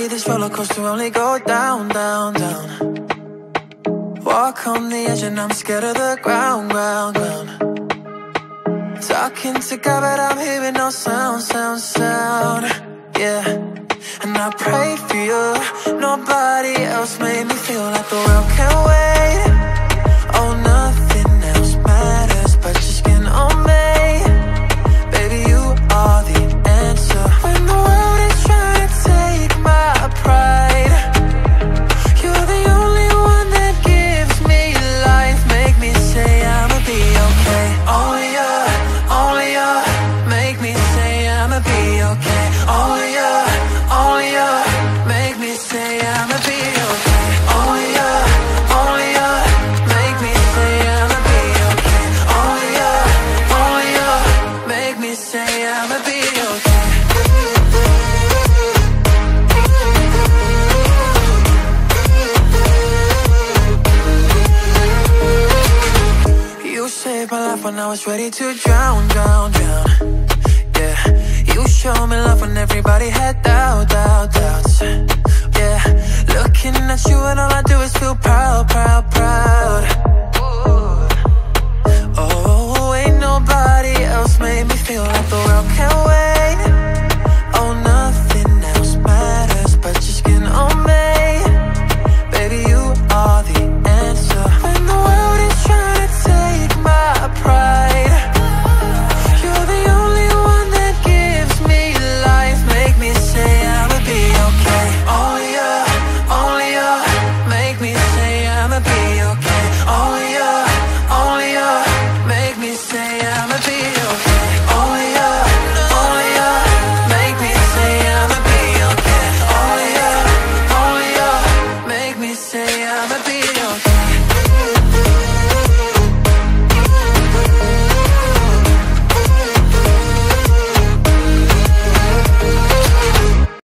this roller coaster only go down, down, down. Walk on the edge and I'm scared of the ground, ground, ground. Talking to God but I'm hearing no sound, sound, sound. Yeah, and I pray for you. Nobody else made me feel like the world can't wait. Oh, nothing else matters but your skin on me. Baby, you are the answer. When the world is trying to take my pride, you're the only one that gives me life. Make me say I'ma be okay. Only you make me say I'ma be okay. Only you make me say I'ma be okay. Only you make me say I'ma be okay. Only you make me say I'ma be okay. You saved my life when I was ready to drown, drown, drown. Yeah, you showed me love when everybody had doubts. Yeah, looking at you and all I do is feel proud, proud, proud. Oh, ain't nobody else made me feel like the world can't wait. Oh, nothing else matters but your skin on me. Baby, you are the answer. When the world is trying to take my pride, you're the only one that gives me life. Make me say I'ma be okay. Only you make me say I'ma be okay. Only you make me say I'ma be okay. Only you make me say I'ma be okay. Only you make me say I'ma be okay.